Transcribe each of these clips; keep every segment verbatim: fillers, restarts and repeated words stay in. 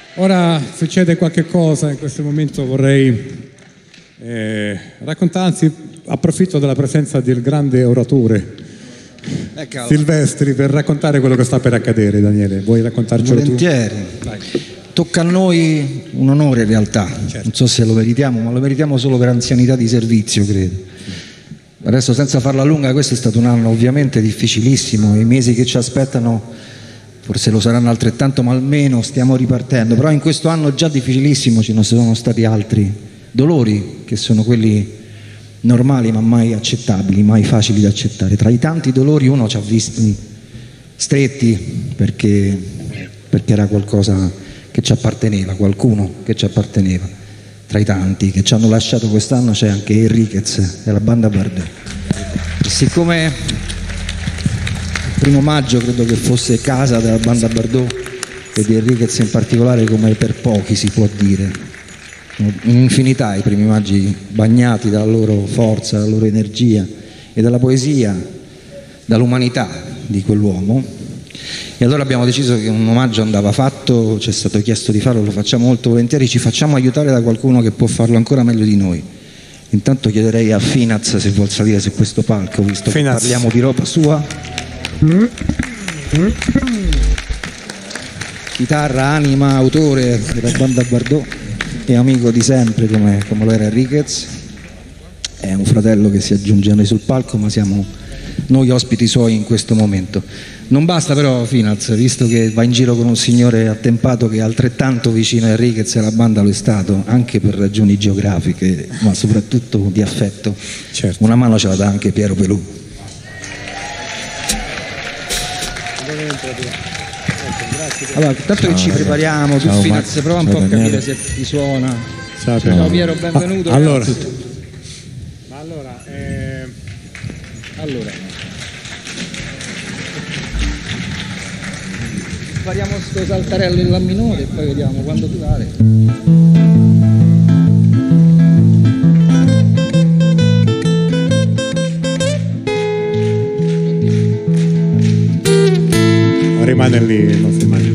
Ora succede qualche cosa, in questo momento vorrei eh, raccontare, anzi approfitto della presenza del grande oratore Eccolo. Silvestri per raccontare quello che sta per accadere. Daniele, vuoi raccontarcelo Volentieri. tu? Vai. Tocca a noi un onore in realtà, certo. Non so se lo meritiamo, ma lo meritiamo solo per anzianità di servizio, credo. Adesso, senza farla lunga, questo è stato un anno ovviamente difficilissimo, i mesi che ci aspettano forse lo saranno altrettanto, ma almeno stiamo ripartendo. Però in questo anno già difficilissimo ci sono stati altri dolori, che sono quelli normali ma mai accettabili, mai facili da accettare. Tra i tanti dolori uno ci ha visti stretti perché, perché era qualcosa che ci apparteneva, qualcuno che ci apparteneva. Tra i tanti che ci hanno lasciato quest'anno c'è anche Enriquez e la banda Bardot. E siccome il primo maggio credo che fosse casa della banda Bardot e di Enriquez in particolare, come per pochi si può dire, un'infinità i primi maggi bagnati dalla loro forza, dalla loro energia e dalla poesia, dall'umanità di quell'uomo. E allora abbiamo deciso che un omaggio andava fatto, ci è stato chiesto di farlo, lo facciamo molto volentieri, ci facciamo aiutare da qualcuno che può farlo ancora meglio di noi. Intanto chiederei a Finaz se vuol salire su questo palco, visto Finaz. Che parliamo di roba sua. Chitarra, anima, autore della banda Bardot e amico di sempre come, come lo era Enriquez. È un fratello che si aggiunge a noi sul palco, ma siamo noi ospiti suoi in questo momento. Non basta però Finaz, visto che va in giro con un signore attempato che è altrettanto vicino a Enriquez e alla banda lo è stato, anche per ragioni geografiche, ma soprattutto di affetto. Certo. Una mano ce la dà anche Piero Pelù. Allora, tanto che ci prepariamo, tu ciao, Finaz, Max. prova un Ciao, po' a Daniele. capire se ti suona. Ciao, Ciao, ciao Piero, benvenuto. Ah, allora, ma allora, eh... allora, spariamo sto saltarello in la minore e poi vediamo quando durare. rimane lì, non si immagina.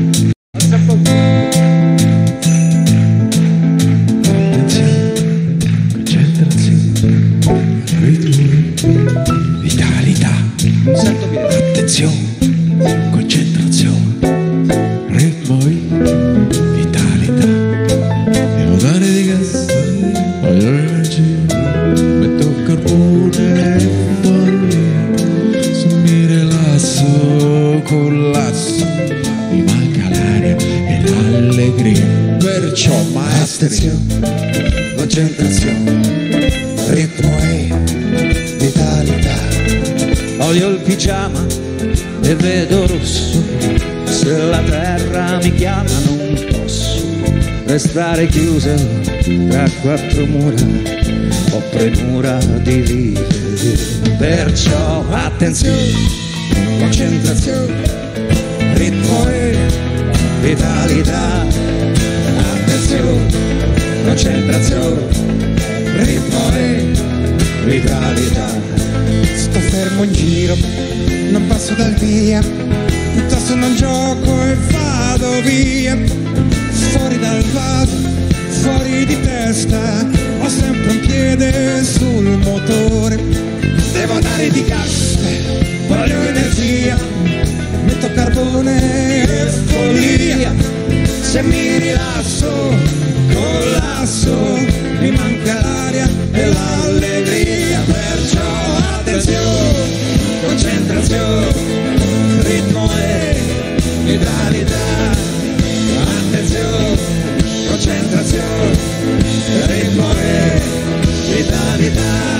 Vitalità, attenzione, concentrazione, ritmo, vitalità. Devo dare di gas, voglio l'energia, metto carbone e follia, se mi rilasso, collasso, mi manca l'aria e l'allegria. Perciò maestria, concentrazione, ritmo e vitalità. Olio il pigiama e vedo rosso, se la terra mi chiama non posso restare chiuso tra quattro mura, ho premura di vivere. Perciò attenzione, concentrazione, ritmo e vitalità. Attenzione, concentrazione, ritmo e vitalità. Sto fermo in giro, non passo dal via, piuttosto non gioco e vado via. Fuori dal vaso, fuori di testa, ho sempre un piede sul motore. Devo dare di gas, voglio energia, metto carbone e follia. Se mi rilasso, collasso, mi manca l'aria e l'allegria. Perciò attenzione, concentrazione, ritmo e vitalità. Attenzione, concentrazione, ritmo e vitalità.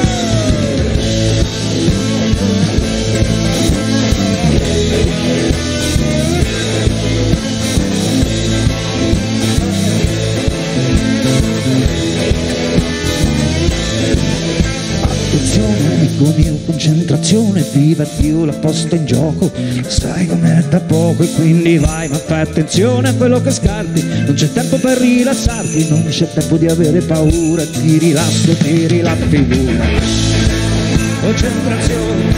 Attenzione amico mio, concentrazione, viva Dio, la posta in gioco, sai com'è da poco e quindi vai, ma fai attenzione a quello che scarti, non c'è tempo per rilassarti, non c'è tempo di avere paura, ti rilasso, tiri la figura. Concentrazione,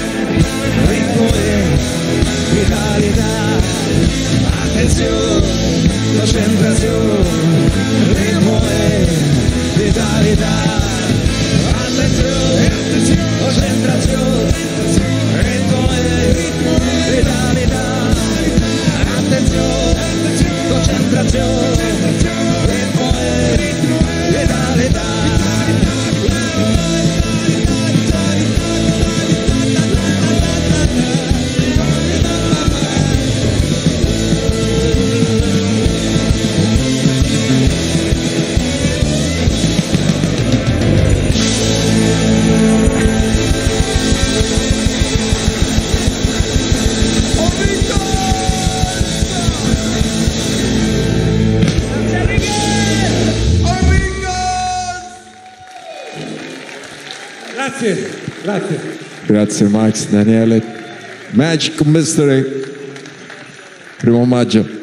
ritmo e vitalità. Attenzione, concentrazione, ritmo e vitalità. Attenzione, concentrazione, ritmo e vitalità. Attenzione, concentrazione, ritmo e vitalità. Grazie, grazie. Grazie Max, Daniele. Magic Mystery, primo maggio.